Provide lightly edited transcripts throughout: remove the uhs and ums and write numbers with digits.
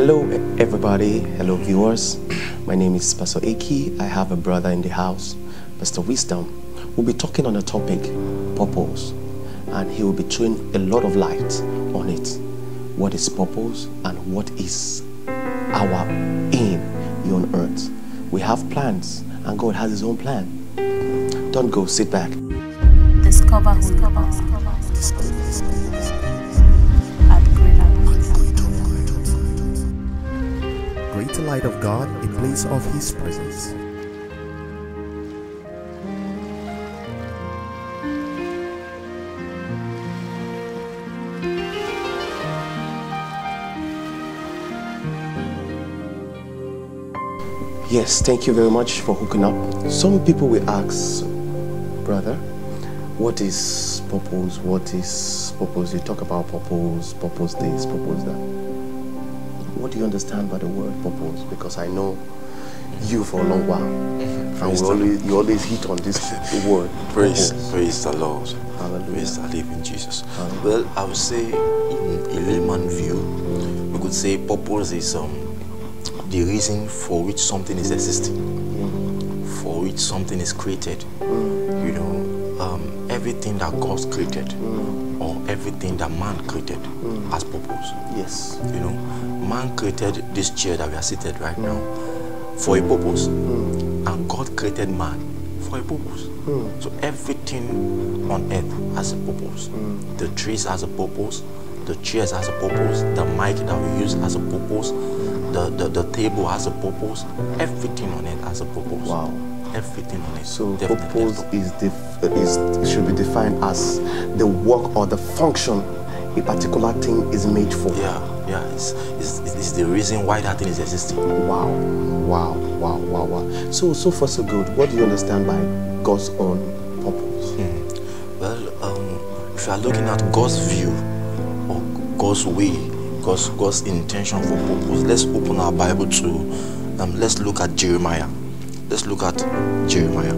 Hello everybody, hello viewers. My name is Pastor Eki. I have a brother in the house, Pastor Wisdom. We'll be talking on a topic, purpose, and he will be throwing a lot of light on it. What is purpose and what is our aim here on earth? We have plans and God has his own plan. Don't go, sit back. Discover who you are. Greater light of God in place of his presence. Yes, thank you very much for hooking up. Some people will ask, brother, what is purpose? What is purpose? You talk about purpose, purpose this, purpose that. What do you understand by the word purpose? Because I know you for a long while, and you always hit on this word. Praise the Lord. Hallelujah. Praise the living Jesus. Hallelujah. Well, I would say, in a layman view, we could say purpose is the reason for which something is existing, for which something is created. You know, everything that God created, or everything that man created, has purpose. Yes. You know, man created this chair that we are seated right now for a purpose, and God created man for a purpose. So everything on earth has a purpose. The trees has a purpose, the chairs has a purpose, the mic that we use has a purpose, the table has a purpose. Everything on earth has a purpose. Wow. Everything on it. So purpose should be defined as the work or the function a particular thing is made for. Yeah, it's the reason why that thing is existing. Wow. So far so good. What do you understand by God's own purpose? Well, if you are looking at God's view or God's way, God's intention for purpose, let's open our Bible to let's look at Jeremiah. Let's look at Jeremiah.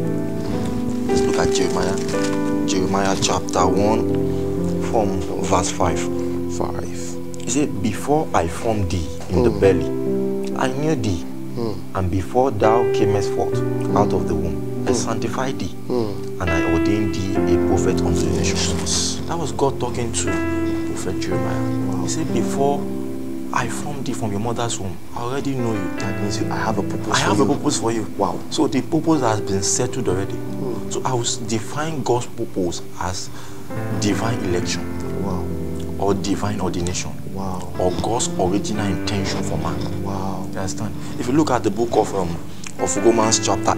Jeremiah chapter 1 from verse 5. He said, before I formed thee in the belly, I knew thee, and before thou camest forth out of the womb, I sanctified thee, and I ordained thee a prophet unto the nations. That was God talking to Prophet Jeremiah. He said, before I formed thee from your mother's womb, I already know you. That means I have a purpose. I have a purpose for you. Wow. So the purpose has been settled already. So I will define God's purpose as divine election. Wow. Or divine ordination. Wow. Or God's original intention for man. Wow. You understand? If you look at the book of Romans chapter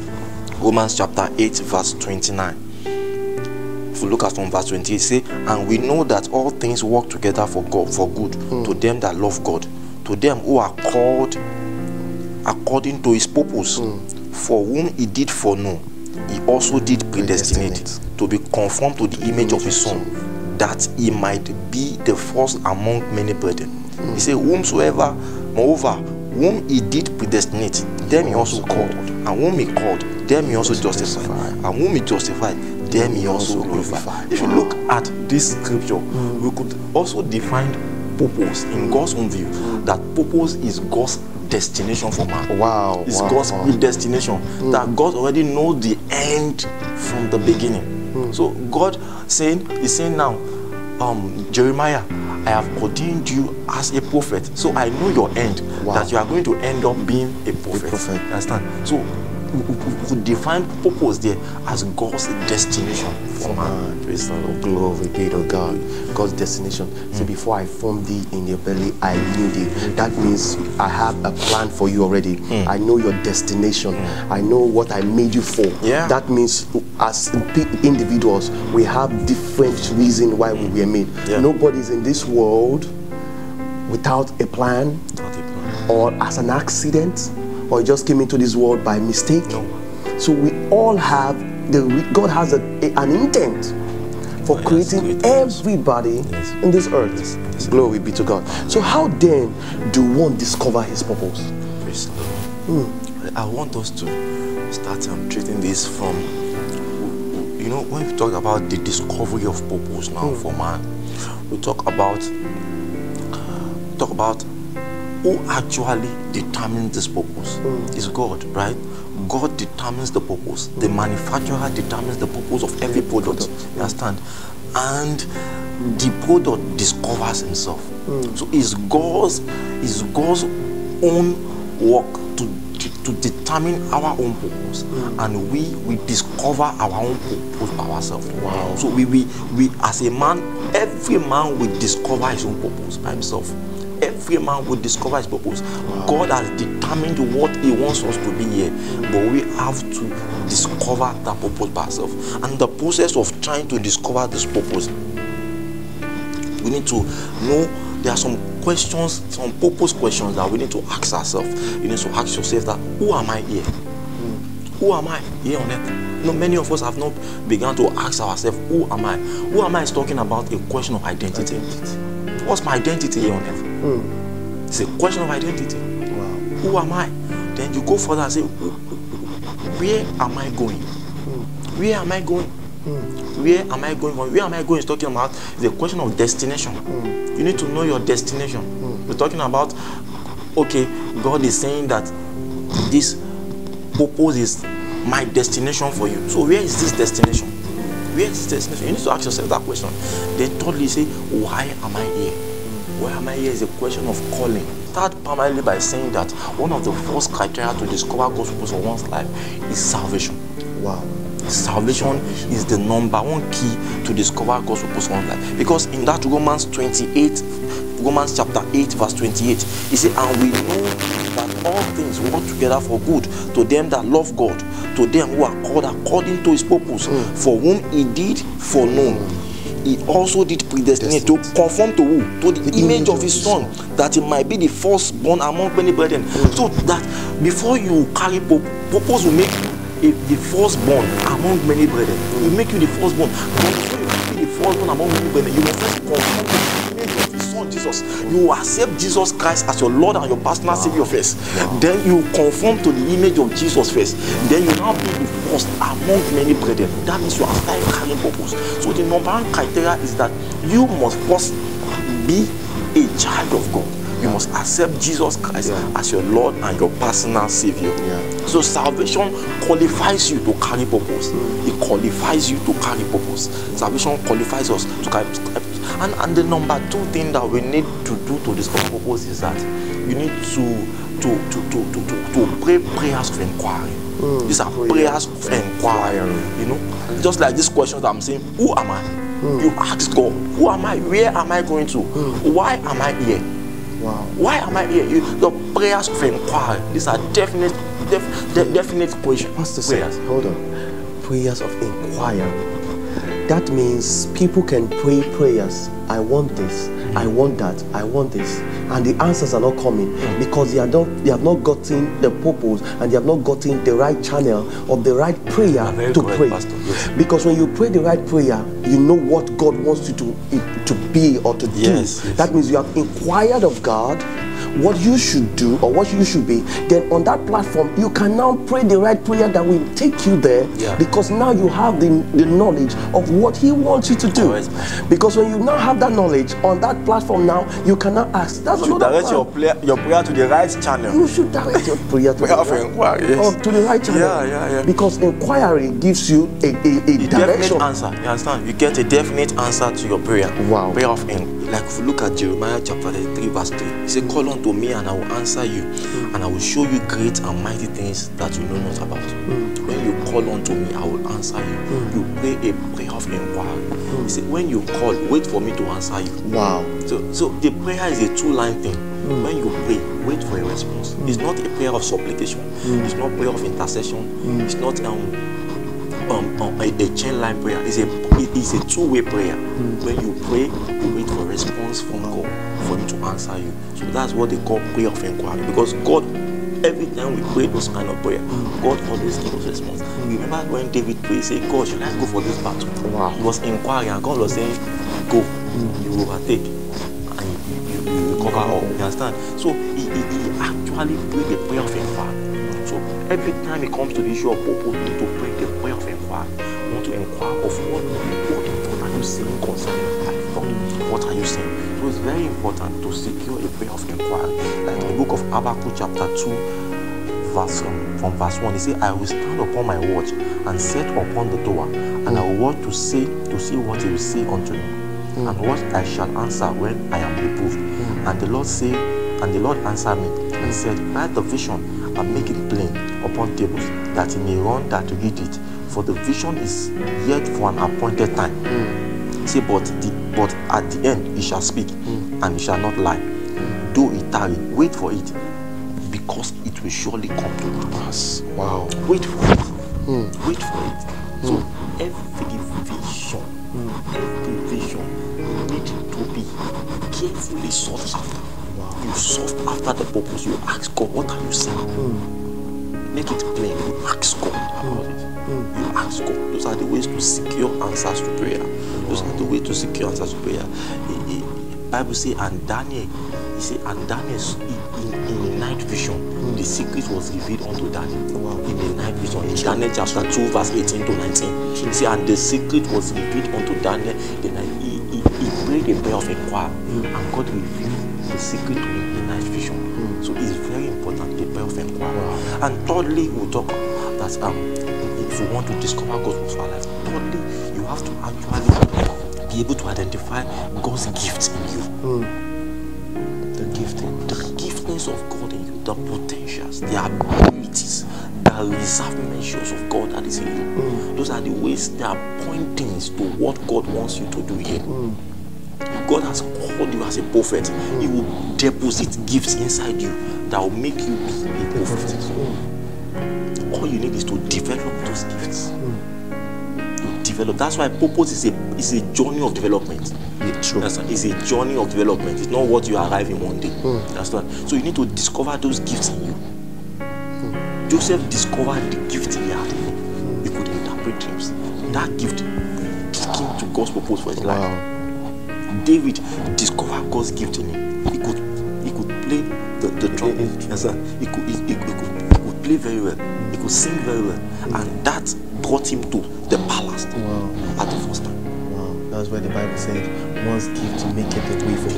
8 verse 29. If you look at from verse 20, it says, and we know that all things work together for God, for good, to them that love God, to them who are called according to his purpose, for whom he did foreknow, he also did predestinate to be conformed to the image of his son, that he might be the first among many brethren. He said, whomsoever, moreover, whom he did predestinate, them he also called, and whom he called, them he also justified, and whom he justified, them he also glorified. If you look at this scripture, we could also define purpose in God's own view, that purpose is God's destination for man. Wow. It's God's predestination, that God already knows the end from the beginning. So God is saying now, Jeremiah, I have ordained you as a prophet, so I know your end, that you are going to end up being a prophet. You understand? So we define purpose there as God's destination for man. Praise the Lord. Glory be to God. God's destination. So before I formed thee in your belly, I knew thee. That means I have a plan for you already. I know your destination. I know what I made you for. That means as individuals, we have different reasons why we were made. Nobody's in this world without a plan, or as an accident, or just came into this world by mistake. So we all have God has an intent for creating everybody in this earth. Glory be to God. So how then do one discover his purpose? Praise the Lord. I want us to start treating this from, you know, when we talk about the discovery of purpose now for man, we talk about who actually determines this purpose? Is God, right? God determines the purpose. The manufacturer determines the purpose of every product. You understand? And the product discovers himself. So it's God's own work to determine our own purpose, and we discover our own purpose by ourselves. Wow. So we as a man, every man will discover his own purpose by himself. Every man will discover his purpose. Wow. God has determined what he wants us to be here, but we have to discover that purpose by ourselves. And the process of trying to discover this purpose, we need to know there are some questions, some purpose questions that we need to ask ourselves. You need to ask yourself that, who am I here? Who am I here on earth? You know, many of us have not begun to ask ourselves, who am I? Who am I is talking about a question of identity. What's my identity here on earth? It's a question of identity. Wow. Who am I? Then you go further and say, where am I going? Where am I going? Where am I going? Where am I going is talking about the question of destination. You need to know your destination. We're talking about, okay, God is saying that this purpose is my destination for you. So where is this destination? Where is this destination? You need to ask yourself that question. Then thirdly, say, why am I here? Why am I here is a question of calling. Start primarily by saying that one of the first criteria to discover God's purpose for one's life is salvation. Wow. Salvation is the number one key to discover God's purpose for one's life. Because in that Romans chapter 8, verse 28, he said, and we know that all things work together for good to them that love God, to them who are called according to his purpose, for whom he did foreknow. He also did predestinate to conform to who? To the image of his son, that he might be the firstborn among many brethren. So that before you carry purpose will make you the firstborn among many brethren. It will make you the firstborn. But before you be the firstborn among many brethren, you must first conform to the image of his son Jesus. You accept Jesus Christ as your Lord and your personal Savior first. Then you conform to the image of Jesus first. Then you now be the first among many brethren. That means you are starting carrying purpose. So the number one criteria is that you must first be a child of God. You must accept Jesus Christ as your Lord and your personal Savior. So salvation qualifies you to carry purpose. It qualifies you to carry purpose. Salvation qualifies us to carry purpose. And the number two thing that we need to do to discover purpose is that you need to pray prayers of inquiry. These are prayers of inquiry. You know, just like these questions I'm saying, who am I? You ask God, who am I? Where am I going to? Why am I here? Wow. Why am I here? The prayers of inquiry. These are definite questions. Pastor says, hold on. Prayers of inquiry. That means people can pray prayers. I want this. I want that. I want this. And the answers are not coming because they have not gotten the purpose and they have not gotten the right channel of the right prayer to pray. Pastor, yes. Because when you pray the right prayer, you know what God wants you to be or to do. Yes. That means you have inquired of God what you should do or what you should be. Then on that platform, you can now pray the right prayer that will take you there because now you have the knowledge of what he wants you to do. Because when you now have that knowledge on that platform now, you can now ask. That's you should direct your prayer to the right channel. You should direct your prayer to the right channel. Because inquiry gives you a direction. Definite answer. You understand? You get a definite answer to your prayer. Wow. Prayer of inquiry. Like if you look at Jeremiah chapter 3 verse 3, he said, call unto me and I will answer you, and I will show you great and mighty things that you know not about. When you call unto me, I will answer you. You pray a prayer of inquiry. He said, when you call, wait for me to answer you. Wow. So the prayer is a two-line thing. When you pray, wait for a response. It's not a prayer of supplication. It's not prayer of intercession. It's not a chain line prayer. It's a two-way prayer. When you pray, you wait for a response from God for him to answer you. So that's what they call prayer of inquiry. Because God, every time we pray those kind of prayer, God always gives us response. Remember when David prayed, say, God, should I go for this battle? Wow. He was inquiring and God was saying, go, you overtake and you recover all. You understand? So he actually prayed the prayer of inquiry. So every time it comes to the issue of purpose, we need to pray the prayer of inquiry. We want to inquire of what are you saying concerning life? What are you saying? So it's very important to secure a prayer of inquiry. Like in the book of Habakkuk chapter 2, from verse 1, he said, I will stand upon my watch and set upon the door, and I will watch to see what he will say unto me, and what I shall answer when I am reproved. And the Lord answered me and said, write the vision and make it plain upon tables, that he may run that read it. For the vision is yet for an appointed time. He said, but at the end he shall speak, and he shall not lie. Though it tarry, wait for it, because it will surely come to pass. Wow. Wait for it. Wait for it. So every vision needs to be carefully sought after. Wow. You sought after the purpose. You ask God, what are you saying? Make it plain. You ask God about it. You ask God. Those are the ways to secure answers to prayer. Those are the ways to secure answers to prayer. The Bible says, and Daniel, he said, and Daniel in the night vision, the secret was revealed unto Daniel. Wow. In the night vision, in Daniel chapter 2, verse 18 to 19. He said, and the secret was revealed unto Daniel. Then he prayed a prayer of inquiry, and God revealed the secret to him in the night vision. So it's very important, the prayer of inquiry. Wow. And thirdly, we'll talk that if you want to discover God's will for our life, thirdly, you have to actually be able to identify God's gifts in you. The giftings of God in you, the potentials, the abilities, the reserved measures of God that is in you. Those are the ways, they are pointings to what God wants you to do here. God has called you as a prophet. He will deposit gifts inside you that will make you be a prophet. All you need is to develop those gifts. That's why purpose is a journey of development. True. It's a journey of development. It's not what you arrive in one day. That's right. So you need to discover those gifts in you. Joseph discovered the gift he had in him. He could interpret dreams. That gift took him to God's purpose for his life. David discovered God's gift in him. He could play the trumpet. That's right. He could play very well. He could sing very well, and that brought him to the palace at the first time. That's why the Bible said, one's gift maketh a way for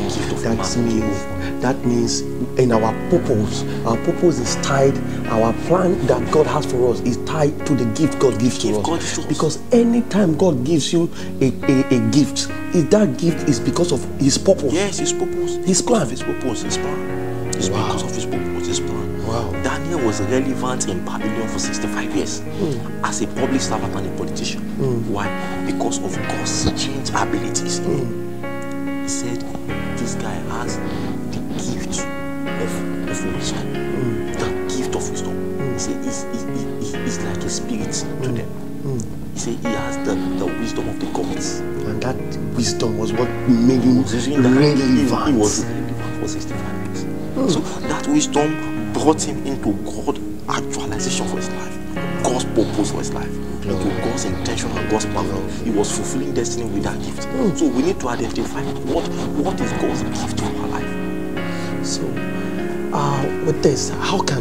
one. That means in our purpose is tied, our plan that God has for us is tied to the gift God gives to us. Because anytime God gives you a gift, that gift is because of his purpose. Yes, his purpose. His plan. His purpose, his plan. It's because of his purpose, his plan. Wow. Daniel was relevant in Babylon for 65 years as a public servant and a politician. Why? Because of God's strange abilities. He said, this guy has the gift of wisdom. The gift of wisdom. He said, it's like a spirit to them. He said, he has the wisdom of the gods. And that wisdom was what made him relevant. He was relevant for 65 years. So that wisdom brought him into God's actualization for his life, God's purpose for his life, into God's intention and God's plan. He was fulfilling destiny with that gift. So we need to identify what is God's gift for our life. So with this, how can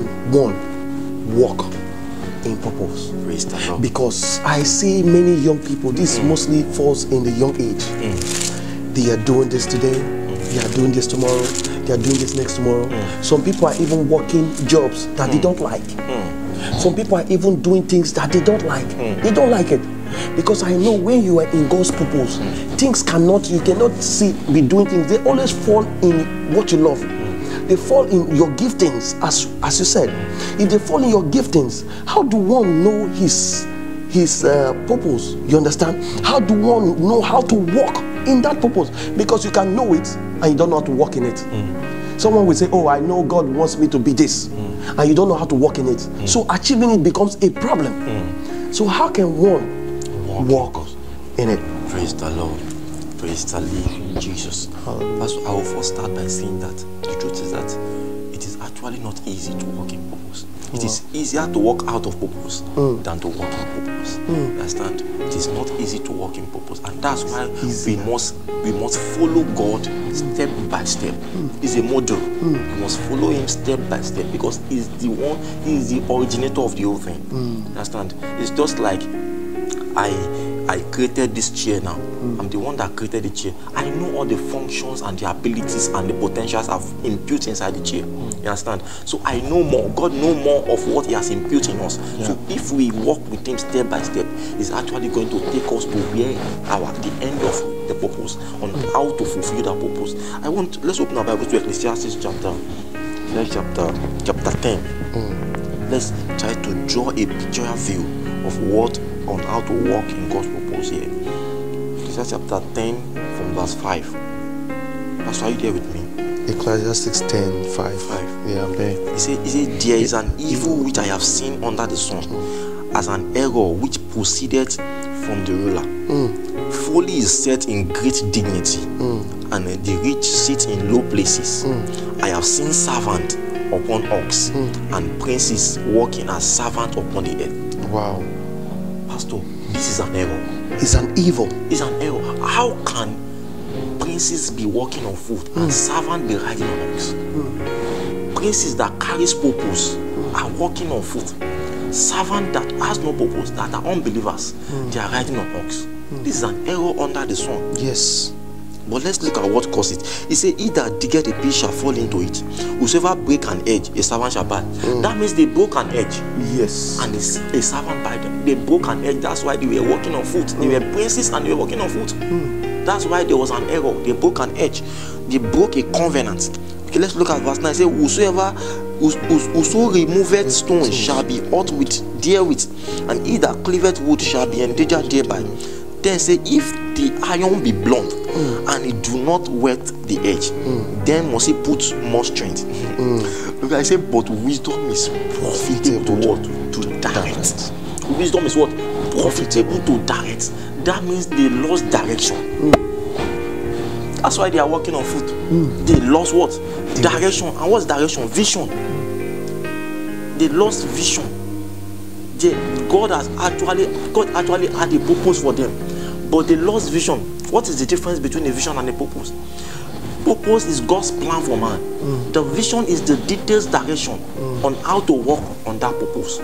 one walk in purpose? Because I see many young people, this mostly falls in the young age. They are doing this today, they are doing this tomorrow, they are doing this next tomorrow. Some people are even working jobs that they don't like. Some people are even doing things that they don't like. They don't like it. Because I know when you are in God's purpose, you cannot be doing things. They always fall in what you love. They fall in your giftings, as you said. If they fall in your giftings, how do one know his purpose? You understand? How do one know how to walk in that purpose? Because you can know it and you don't know how to walk in it. Someone will say, oh, I know God wants me to be this, and you don't know how to walk in it. So achieving it becomes a problem. So how can one walk in it? Praise the Lord. Praise the living Jesus. That's why I will first start by saying that the truth is that it is actually not easy to walk in purpose. It is easier to walk out of purpose than to walk in purpose. Understand? It is not easy to walk in purpose, and that's why we must follow God step by step. He's a model. We must follow him step by step, because he's the one. He is the originator of the whole thing. Understand? It's just like I created this chair now. I'm the one that created the chair. I know all the functions and the abilities and the potentials I've imputed inside the chair. You understand? So I know more. God knows more of what He has imputed in us. Yeah. So if we walk with Him step by step, He's actually going to take us to where the end of the purpose, on how to fulfill that purpose. Let's open our Bible to Ecclesiastes chapter 10. Let's try to draw a pictorial view of on how to walk in God's purpose here. Ecclesiastes chapter 10 from verse 5. Pastor, are you there with me? Ecclesiastes 10, 5. Yeah, I'm there. He said, there is an evil which I have seen under the sun, as an error which proceeded from the ruler. Folly is set in great dignity, and the rich sit in low places. I have seen servant upon ox, and princes walking as servant upon the earth. Wow. Pastor, this is an error. It's an evil. It's an error. How can princes be walking on foot and servant be riding on ox? Princes that carries purpose are walking on foot. Servant that has no purpose, that are unbelievers, they are riding on ox. This is an error under the sun. Yes. But let's look at what causes it. He said, he that diggeth a pit shall fall into it. Whosoever break an edge, a servant shall buy. That means they broke an edge. Yes. And a servant buy them. They broke an edge. That's why they were walking on foot. They were princes and they were walking on foot. That's why there was an error. They broke an edge. They broke a covenant. Okay, let's look at verse 9. It says, whoso removeth stone shall be hurt therewith, and he that cleaveth wood shall be endangered thereby. Then say, if the iron be blunt and it do not wet the edge, then must he put more strength. Look, I say, but wisdom is profitable to what? To direct. Wisdom is what? Profitable to direct. That means they lost direction. That's why they are walking on foot. They lost what? Direction. And what's direction? Vision. They lost vision. God actually had a purpose for them, but they lost vision. What is the difference between a vision and a purpose? Purpose is God's plan for man. The vision is the detailed direction on how to walk on that purpose.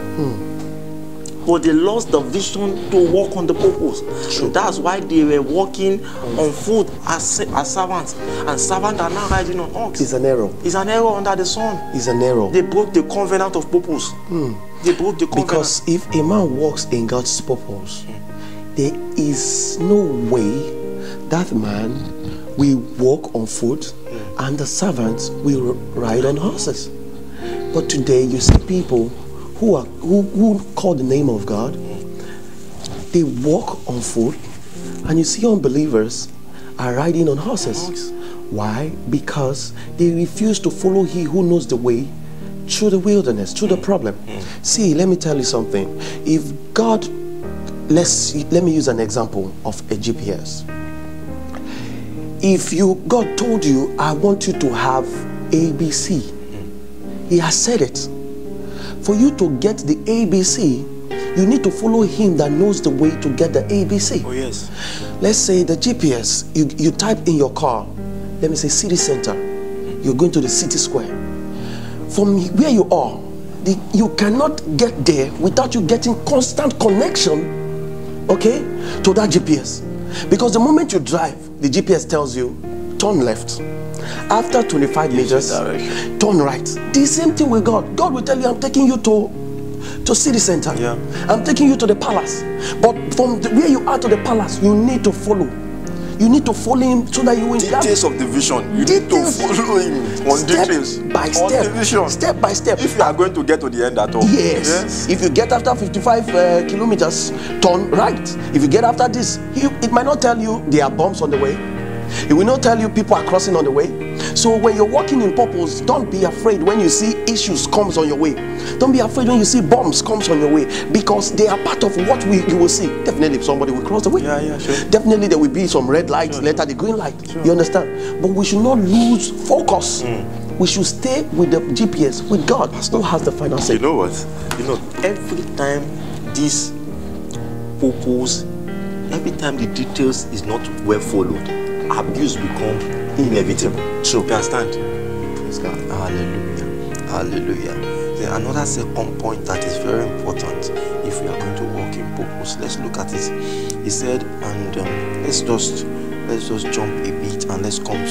But they lost the vision to walk on the purpose. So that's why they were walking on foot as servants, and servants are now riding on ox. It's an error. It's an error under the sun. It's an error. They broke the covenant of purpose. They broke the covenant. Because if a man walks in God's purpose, there is no way that man will walk on foot and the servants will ride on horses. But today you see people who call the name of God, they walk on foot, and you see unbelievers are riding on horses. Why? Because they refuse to follow He who knows the way through the wilderness, through the problem. See, let me tell you something. If God, let me use an example of a GPS. If God told you, I want you to have ABC, He has said it. For you to get the ABC, you need to follow Him that knows the way to get the ABC. Oh yes. Let's say the GPS, you type in your car, let me say city center, you're going to the city square. From where you are, you cannot get there without you getting constant connection, okay, to that GPS. Because the moment you drive, the GPS tells you, turn left. After 25 meters, turn right. The same thing with God. God will tell you, I'm taking you to city center. Yeah. I'm taking you to the palace. But from where you are to the palace, you need to follow. You need to follow Him so that you will details of the vision. You need to follow Him on details. By step. On the vision. Step by step. If you are going to get to the end at all. Yes. If you get after 55 kilometers, turn right. If you get after this, it might not tell you there are bumps on the way. It will not tell you people are crossing on the way. So when you're walking in purpose, don't be afraid when you see issues comes on your way. Don't be afraid when you see bombs comes on your way, because they are part of what you will see. Definitely somebody will cross the way. Yeah, sure. Definitely there will be some red lights, later the green light. Sure. You understand? But we should not lose focus. We should stay with the GPS, with God, who has the final say. You know what? Every time this purpose, every time the details is not well followed, abuse become inevitable. True. You understand? Praise God. Hallelujah. Hallelujah. Then another second point that is very important. If if we are going to walk in purpose. Let's look at it. He said, and let's just jump a bit and let's come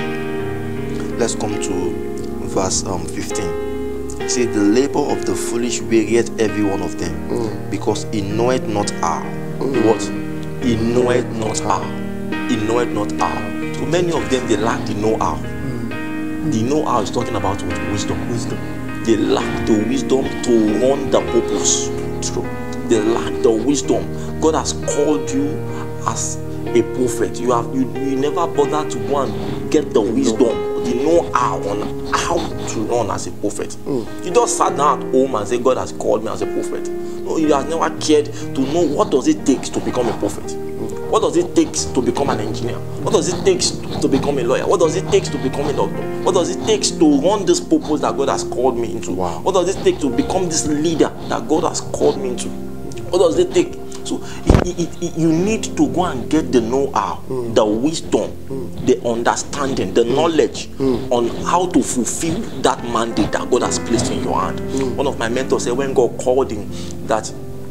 to verse 15. He said, the labor of the foolish wearieth every one of them, because he knoweth not how. What? He knoweth not how. He knoweth not how. So many of them, they lack the know-how. The know-how is talking about what? Wisdom. They lack the wisdom to run the purpose. True. They lack the wisdom. God has called you as a prophet. You never bother to go and get the wisdom, the know-how on how to run as a prophet. You just sat down at home and say, God has called me as a prophet. No, you have never cared to know what does it take to become a prophet. What does it take to become an engineer? What does it take to become a lawyer? What does it take to become a doctor? What does it take to run this purpose that God has called me into? Wow. What does it take to become this leader that God has called me into? What does it take? So you need to go and get the know-how, the wisdom, the understanding, the knowledge on how to fulfill that mandate that God has placed in your hand. One of my mentors said when God called him that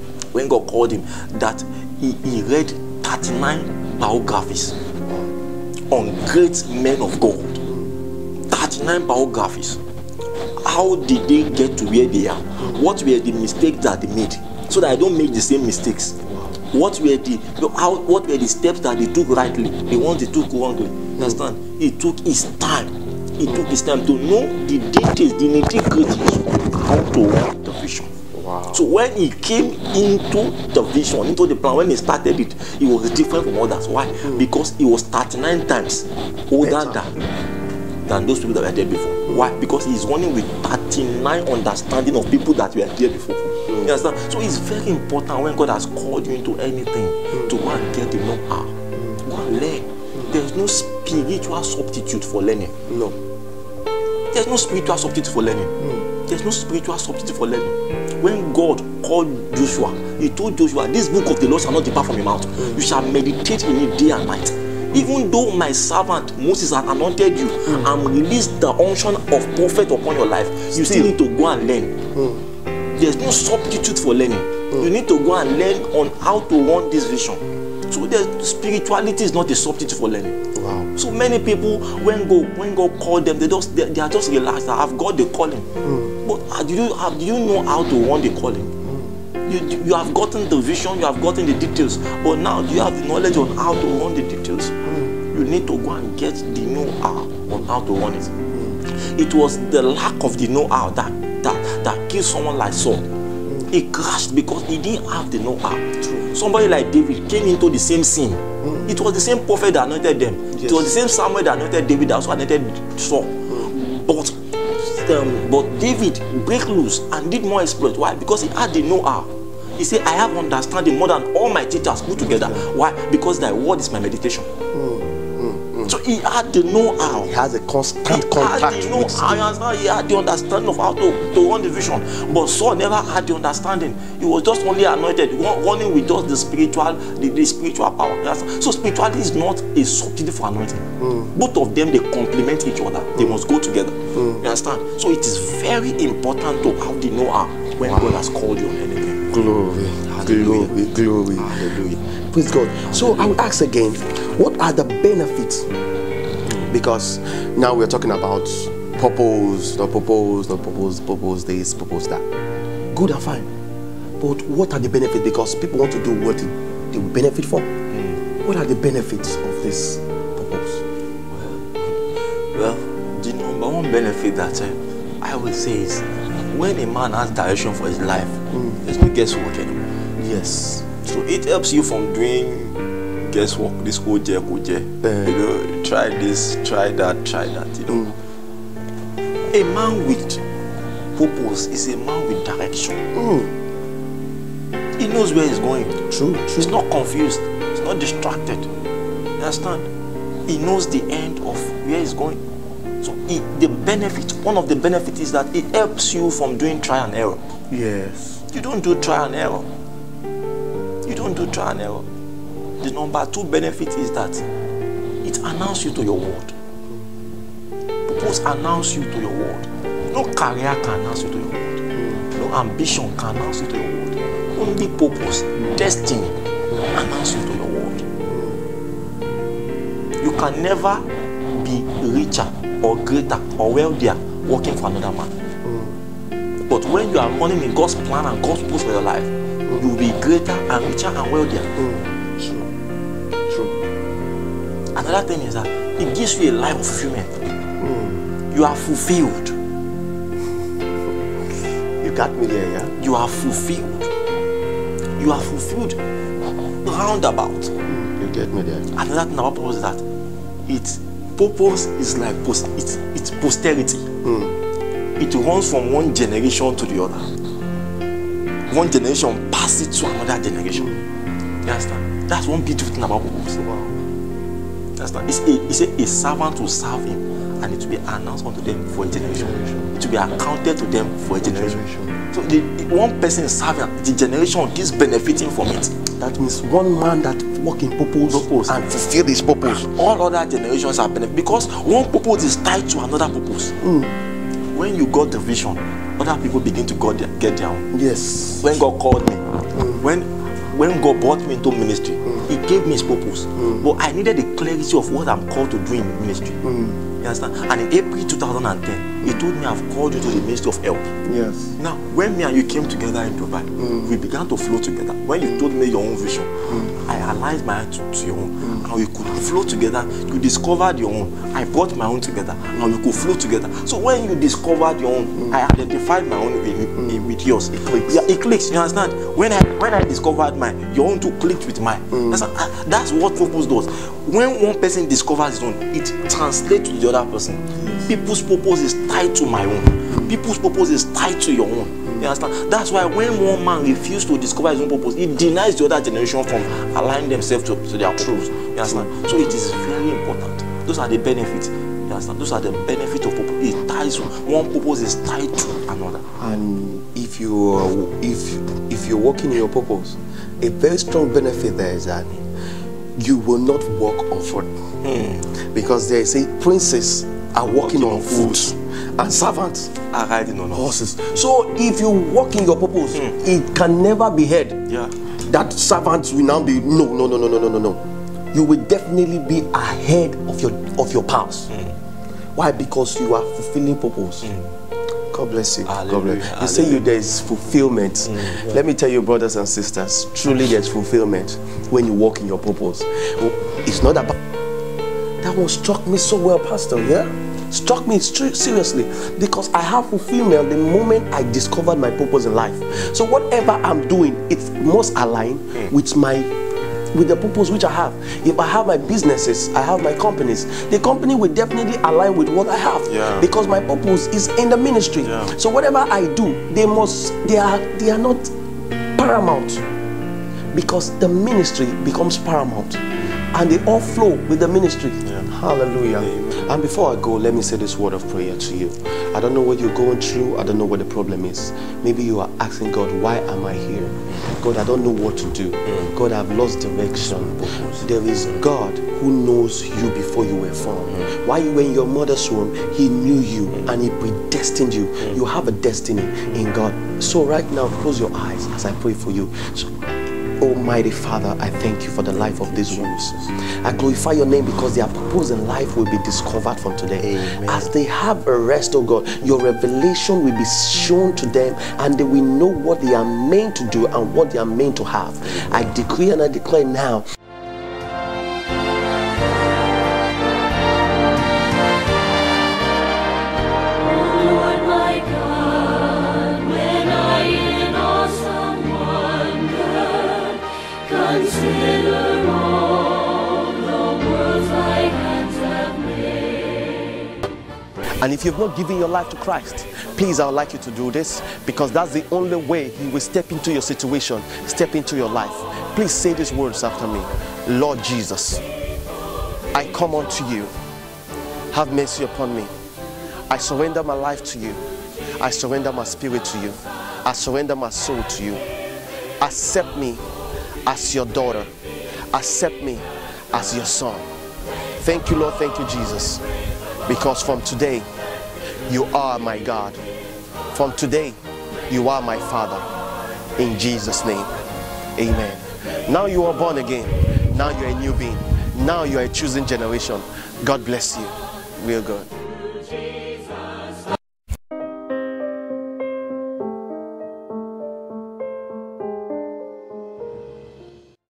he read 39 biographies on great men of God. 39 biographies. How did they get to where they are? What were the mistakes that they made, so that I don't make the same mistakes? What were the steps that they took rightly, the ones they took wrongly? Understand? It took his time. It took his time to know the details, the nitty-gritties, how to run the vision. Wow. So when he came into the vision, into the plan, when he started it, he was different from others. Why? Because he was 39 times older than those people that were there before. Why? Because he's running with 39 understanding of people that were there before. You understand? So it's very important when God has called you into anything to go and get the know-how. Go and learn. There's no spiritual substitute for learning. No. There's no spiritual substitute for learning. There's no spiritual substitute for learning. When God called Joshua, he told Joshua, this book of the law shall not depart from your mouth. You shall meditate in it day and night. Even though my servant Moses has anointed you and released the unction of prophet upon your life, you still need to go and learn. There's no substitute for learning. You need to go and learn on how to run this vision. So spirituality is not a substitute for learning. Wow. So many people, when God called them, they are just relaxed. I've got the calling. But do you know how to run the calling? You have gotten the vision, you have gotten the details, but now do you have the knowledge on how to run the details? You need to go and get the know-how on how to run it. It was the lack of the know-how that killed someone like Saul. He crashed because he didn't have the know-how. Somebody like David came into the same scene. It was the same prophet that anointed them. Yes. It was the same Samuel that anointed David that also anointed Saul. But David broke loose and did more exploits. Why? Because he had the know-how. He said, I have understanding more than all my teachers put together. Why? Because thy word is my meditation. So he had the know-how. He has a constant contact with you. He had the understanding of how to run the vision. But Saul never had the understanding. He was just only anointed, running with just the spiritual power. So spirituality is not a substitute for anointing. Both of them, they complement each other. They must go together. You understand? So it is very important to have the know-how when God has called you on anything. Glory. Hallelujah. Glory. Hallelujah. Praise God. So I will ask again, what are the benefits? Because now we're talking about purpose, not purpose this, purpose that. Good and fine. But what are the benefits? Because people want to do what they will benefit from. What are the benefits of this purpose? Well, the number one benefit that I would say is when a man has direction for his life, there's no guesswork anymore. Yes. So it helps you from doing guesswork, this oje. You know, try this, try that, you know. A man with purpose is a man with direction. He knows where he's going. True. He's not confused. He's not distracted. You understand? He knows the end of where he's going. So one of the benefits is that it helps you from doing trial and error. Yes. You don't do trial and error. You don't do trial and error. The number two benefit is that it announces you to your word. Purpose announce you to your word. No career can announce you to your word. No ambition can announce you to your word. only purpose, destiny, announce you to your world. You can never be richer or greater or wealthier working for another man. But when you are running in God's plan and God's purpose for your life, you will be greater and richer and wealthier. True. Another thing is that it gives you a life of fulfillment. You are fulfilled. You got me there, yeah? You are fulfilled. You are fulfilled roundabout. You get me there. Another thing about purpose is that its purpose is like it's posterity. It runs from one generation to the other. One generation passes it to another generation. You understand? That's one beautiful thing about purpose. Wow. Understand? It's a servant will serve him, and it will be announced unto them for a generation. It will be accounted to them for a generation. So the one person is serving, the generation is benefiting from it. That means one man that walk in purpose and fulfill his purpose. All other generations are benefiting because one purpose is tied to another purpose. When you got the vision, other people begin to get their own. Yes. When God called me, when God brought me into ministry, He gave me His purpose. But I needed the clarity of what I'm called to do in ministry. You understand? And in April 2010, He told me, I've called you to the ministry of health. Yes. Now, when me and you came together in Dubai, we began to flow together. When you told me your own vision, I aligned my hand to your own. And we could flow together. You discovered your own. I brought my own together. And we could flow together. So when you discovered your own, I identified my own with yours. It clicks. Yeah, it clicks. You understand? When I discovered mine, your own too clicked with mine. That's what purpose does. When one person discovers his own, it translates to the other person. People's purpose is tied to my own. People's purpose is tied to your own. You understand? That's why when one man refuses to discover his own purpose, he denies the other generation from aligning themselves to their purpose. You understand? So it is very important. Those are the benefits. You understand? Those are the benefits of purpose. It ties to one purpose is tied to another. And if you're working in your purpose, a very strong benefit there is that you will not walk on foot. Because they say princes are walking on foot and servants are riding on horses. So if you walk in your purpose, it can never be heard. Yeah. That servants will now be no. You will definitely be ahead of your past. Why? Because you are fulfilling purpose. God bless you. God bless you. You say there is fulfillment. Let me tell you, brothers and sisters, truly there's fulfillment when you walk in your purpose. It's not about that one struck me so well, Pastor. Yeah, struck me seriously because I have fulfillment the moment I discovered my purpose in life. So whatever I'm doing, it must align with the purpose which I have. If I have my businesses, I have my companies, the company will definitely align with what I have because my purpose is in the ministry. So whatever I do, they are not paramount because the ministry becomes paramount and they all flow with the ministry. Hallelujah. And before I go, let me say this word of prayer to you. I don't know what you're going through. I don't know what the problem is. Maybe you are asking God, why am I here? God, I don't know what to do. God, I've lost direction. There is God who knows you before you were formed. While you were in your mother's womb, He knew you and He predestined you. You have a destiny in God. So right now, close your eyes as I pray for you. So, Almighty Father, I thank you for the life of these ones. I glorify your name because their purpose in life will be discovered from today. Amen. As they have a rest, oh God, your revelation will be shown to them and they will know what they are meant to do and what they are meant to have. I decree and I declare now. And if you've not given your life to Christ, please, I would like you to do this because that's the only way He will step into your situation, step into your life. Please say these words after me. Lord Jesus, I come unto you. Have mercy upon me. I surrender my life to you. I surrender my spirit to you. I surrender my soul to you. Accept me as your daughter. Accept me as your son. Thank you, Lord. Thank you, Jesus. Because from today, you are my God. From today, you are my Father. in Jesus' name. Amen. Now you are born again. Now you're a new being. Now you're a chosen generation. God bless you. Real good.